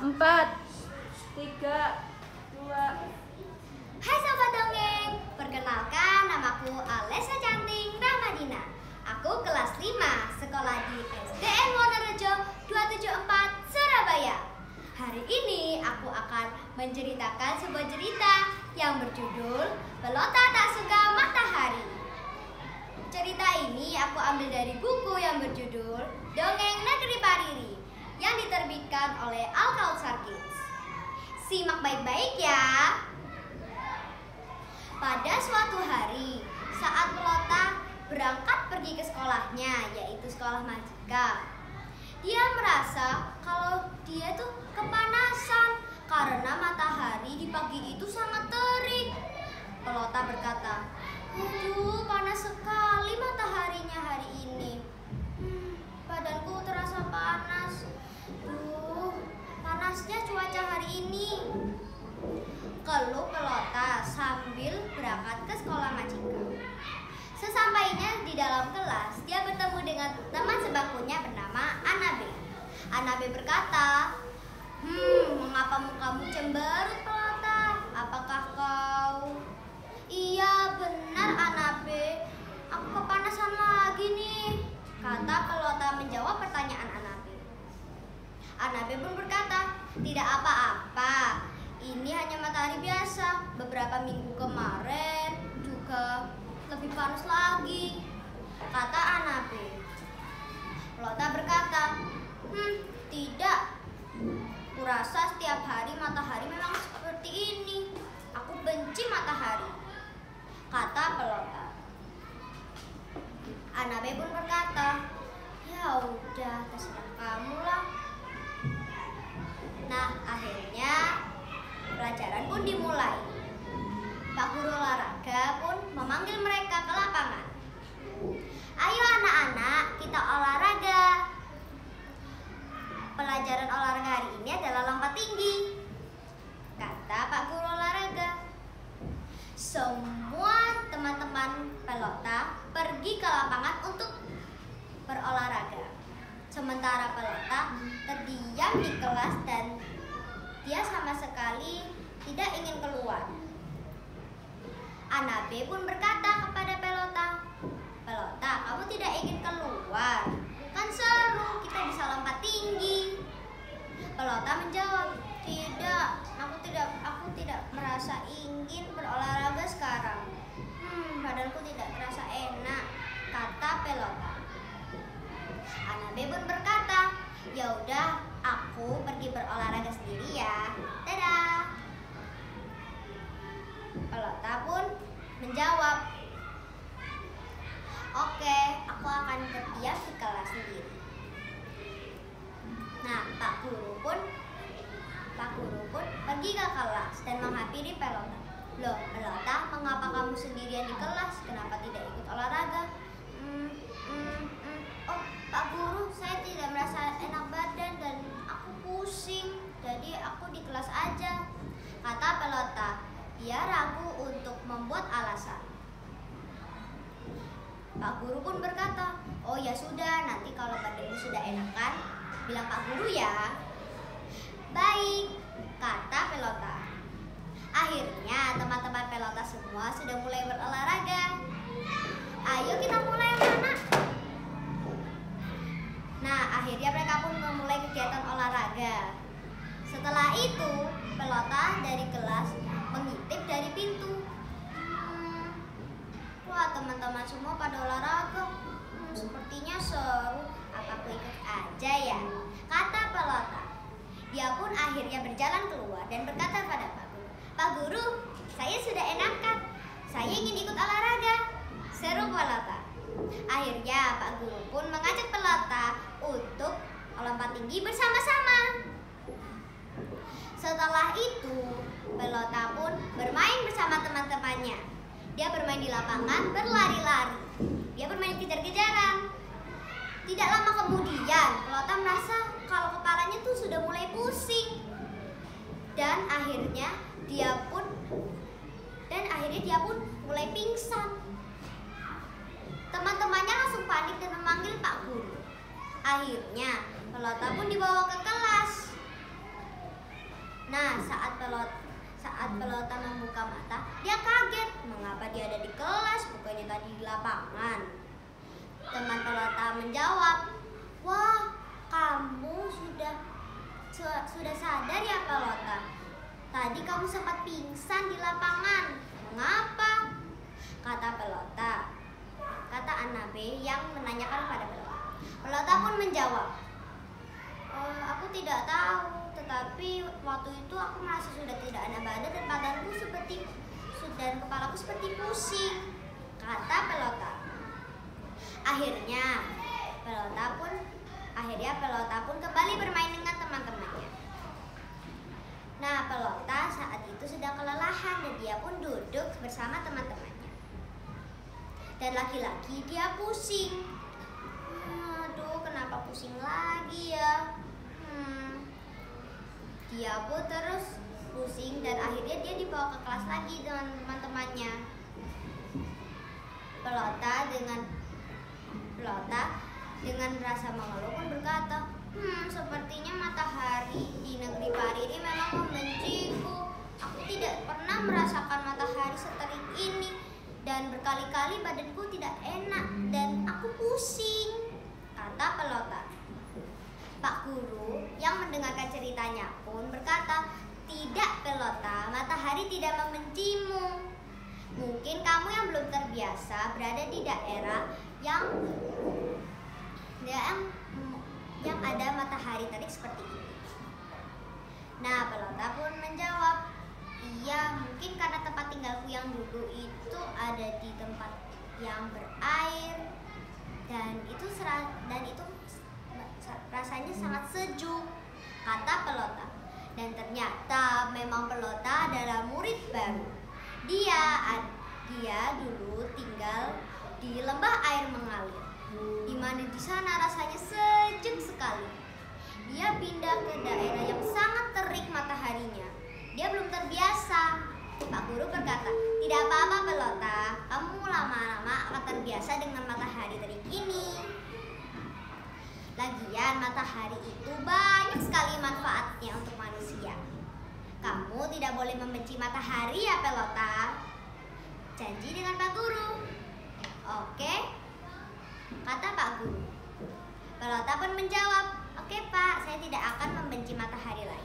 4, 3, 2. Hai Sobat Dongeng, perkenalkan namaku Alessa Canting Ramadina. Aku kelas 5, sekolah di SDN Wonorejo 274 Surabaya. Hari ini aku akan menceritakan sebuah cerita yang berjudul Pelota Tak Suka Matahari. Cerita ini aku ambil dari buku yang berjudul Dongeng Negeri Pariri yang diterbitkan oleh Al-Kautsar Kids. Simak baik-baik ya. Pada suatu hari, saat Pelota berangkat pergi ke sekolahnya, yaitu sekolah Majika, dia merasa kalau dia tuh kepanasan karena matahari di pagi itu sangat terik. Pelota berkata, "Aduh, panas sekali mataharinya hari ini. Badanku terasa panas. Panasnya cuaca hari ini," keluh Pelota sambil berangkat ke sekolah Majika. Sesampainya di dalam kelas, dia bertemu dengan teman sebangkunya bernama Anabe. Anabe berkata, "Mengapa mukamu cemberut, Pelota? Apakah kau?" "Iya, benar Anabe. Aku kepanasan lagi nih," kata Pelota menjawab pertanyaan Anabe. Anabe pun berkata, "Tidak apa-apa. Ini hanya matahari biasa. Beberapa minggu kemarin juga lebih panas lagi," kata Anabe. Pelota berkata, "Tidak. Kurasa setiap hari matahari memang seperti ini. Aku benci matahari," kata Pelota. Anabe pun berkata, "Ya udah, terserah kamu lah." Nah, akhirnya pelajaran pun dimulai. Pak guru olahraga pun memanggil mereka ke lapangan. "Ayo anak-anak, kita olahraga. Pelajaran olahraga hari ini adalah lompat tinggi," kata Pak guru olahraga. Semua teman-teman Pelota pergi ke lapangan untuk berolahraga. Sementara Pelota terdiam di kelas dan dia sama sekali tidak ingin keluar. Anabe pun berkata kepada Pelota, "Pelota, kamu tidak ingin keluar? Kan seru, kita bisa lompat tinggi." Pelota menjawab, "Tidak, aku tidak merasa ingin berolahraga sekarang. Badanku tidak terasa enak," kata Pelota. Anabe pun berkata, "Ya udah, aku pergi berolahraga sendiri ya. Dadah." Pelota pun menjawab, "Oke, aku akan berdiam di kelas sendiri." Nah, Pak guru pun pergi ke kelas dan menghampiri Pelota. "Loh, Pelota, mengapa kamu sendirian di kelas? Kenapa tidak ikut olahraga?" "Oh, Pak guru, saya tidak merasa enak badan dan aku pusing, jadi aku di kelas aja," kata Pelota. Dia ragu untuk membuat alasan. Pak guru pun berkata, "Oh ya sudah, nanti kalau badanmu sudah enakan, bilang Pak guru ya." "Baik," kata Pelota. Akhirnya teman-teman Pelota semua sudah mulai berolahraga. "Ayo kita mulai, anak-anak." Nah, akhirnya mereka pun memulai kegiatan olahraga. Setelah itu, Pelota dari kelas mengintip dari pintu. "Wah, teman-teman semua pada olahraga. Sepertinya seru. Apa aku ikut aja ya?" kata Pelota. Dia pun akhirnya berjalan keluar dan berkata pada Pak guru, "Pak guru, saya sudah enakan. Saya ingin ikut olahraga," seru Pelota. Akhirnya Pak guru pun mengajak Pelota untuk lompat tinggi bersama-sama. Setelah itu, Pelota pun bermain bersama teman-temannya. Dia bermain di lapangan, berlari-lari. Dia bermain kejar-kejaran. Tidak lama kemudian, Pelota merasa kalau kepalanya tuh sudah mulai pusing. Dan akhirnya dia pun mulai pingsan. Teman-temannya langsung panik dan memanggil Pak guru. Akhirnya Pelota pun dibawa ke kelas. Nah, saat Pelota membuka mata, dia kaget. Mengapa dia ada di kelas, bukannya tadi di lapangan? Teman Pelota menjawab, "Wah, kamu sudah sadar ya Pelota? Tadi kamu sempat pingsan di lapangan. Mengapa?" Kata anak B yang menanyakan pada Pelota. Pelota pun menjawab, "Aku tidak tahu, tetapi waktu itu aku merasa sudah tidak enak badan dan kepalaku seperti pusing." Kata Pelota. Akhirnya Pelota pun kembali bermain dengan teman-temannya. Nah, Pelota saat itu sedang kelelahan dan dia pun duduk bersama teman-temannya. Dan laki-laki dia pusing. Aduh, kenapa pusing lagi ya? Dia pun terus pusing dan akhirnya dia dibawa ke kelas lagi dengan teman-temannya. Pelota dengan rasa mengeluh pun berkata, "Sepertinya matahari di negeri pari ini memang membenciku. Aku tidak pernah merasakan matahari seterik ini dan berkali-kali badanku tidak enak dan aku pusing." Kata Pelota. Pak Guru yang mendengarkan ceritanya pun berkata, "Tidak Pelota, matahari tidak membencimu. Mungkin kamu yang belum terbiasa berada di daerah yang ada matahari terik seperti ini." Nah, Pelota pun menjawab, "Iya, mungkin karena tempat tinggalku yang dulu itu ada di tempat yang berair dan itu rasanya sangat sejuk." Kata Pelota. Dan ternyata memang Pelota adalah murid baru. Dia dulu tinggal di lembah air mengalir, di mana di sana rasanya sejuk sekali. Dia pindah ke daerah yang sangat terik mataharinya. Dia belum terbiasa. Pak Guru berkata, "Tidak apa-apa Pelota, kamu lama-lama akan terbiasa dengan matahari terik ini. Lagian matahari itu banyak sekali manfaatnya untuk manusia. Kamu tidak boleh membenci matahari ya Pelota. Janji dengan Pak Guru." "Oke," kata Pak Guru. Pelota pun menjawab, "Oke Pak, saya tidak akan membenci matahari lagi."